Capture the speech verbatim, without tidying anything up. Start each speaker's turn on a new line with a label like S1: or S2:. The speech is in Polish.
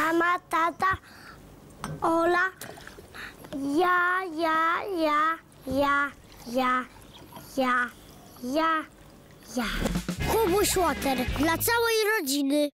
S1: mama, tata, Ola, ja, ja, ja, ja, ja, ja, ja, ja. Kubuś Łoter dla całej rodziny.